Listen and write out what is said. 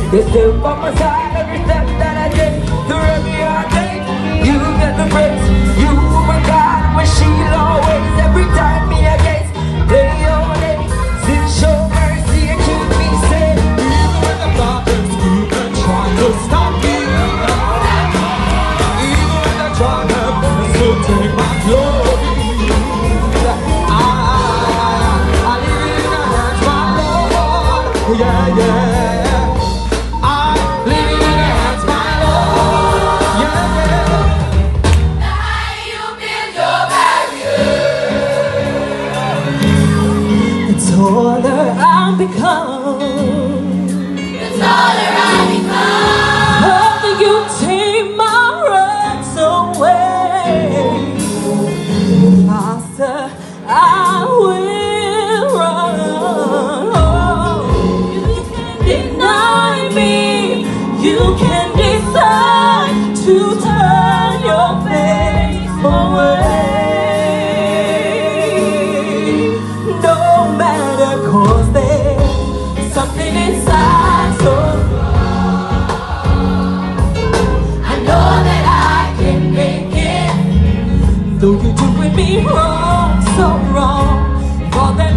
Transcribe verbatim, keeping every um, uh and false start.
You're still by my side every step that I take. Through every heartache, you get the breaks. You were my God, when she'll always. Every time me against, play your name. Since your mercy, you keep me safe. Even when the prophets keep and try to stop me. Even when they try their best to take my glory. Yeah, yeah, I leave it in your hands, my Lord. Yeah, yeah. Now you build your barrier. The taller I become, The taller I become, after you take my rights away, faster I will run. Deny me, you can decide to turn your face away. No matter, cause there's something inside so I know that I can make it. though you're doing me wrong, so wrong, for that